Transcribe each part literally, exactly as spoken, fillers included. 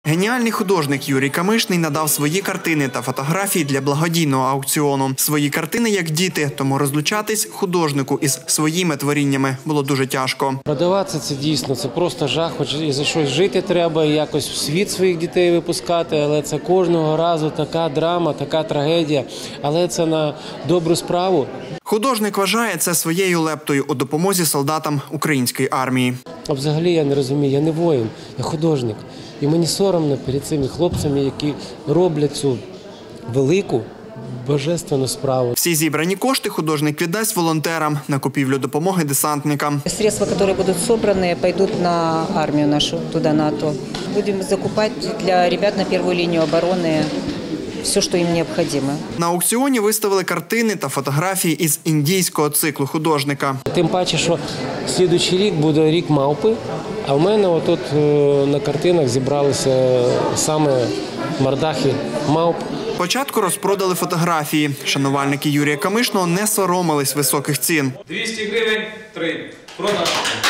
Геніальний художник Юрій Камишний надав свої картини та фотографії для благодійного аукціону. Свої картини як діти, тому розлучатись художнику із своїми творіннями було дуже тяжко. Продаватися це дійсно, це просто жах, хоч і за щось жити треба, і якось в світ своїх дітей випускати, але це кожного разу така драма, така трагедія, але це на добру справу. Художник вважає це своєю лептою у допомозі солдатам української армії. А взагалі я не розумію, я не воїн, я художник. І мені соромно перед цими хлопцями, які роблять цю велику, божественну справу. Всі зібрані кошти художник віддасть волонтерам на купівлю допомоги десантникам. Средства, які будуть зібрані, підуть на армію нашу, туди на АТО. Будемо закупати для хлопців на першу лінію оборони все, що їм необхідно. На аукціоні виставили картини та фотографії із індійського циклу художника. Тим паче, що слідуючий рік буде рік мавпи, а в мене отут на картинах зібралися саме мордахи мавп. Спочатку розпродали фотографії. Шанувальники Юрія Камишного не соромились високих цін. двісті гривень, три. Продано.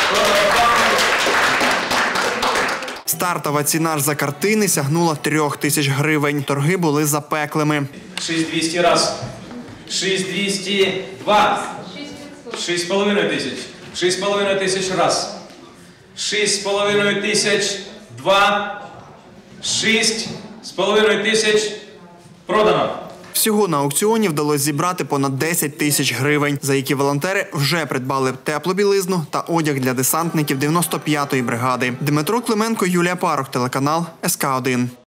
Стартова ціна ж за картини сягнула трьох тисяч гривень. Торги були запеклими. шість двісті раз. шість двісті два. шість з половиною тисяч. шість з половиною тисяч раз. шість з половиною тисяч два. шість з половиною тисяч продано. Всього на аукціоні вдалося зібрати понад десять тисяч гривень, за які волонтери вже придбали теплу білизну та одяг для десантників дев'яносто п'ятої бригади. Дмитро Клименко, Юлія Парух, телеканал ес ка один.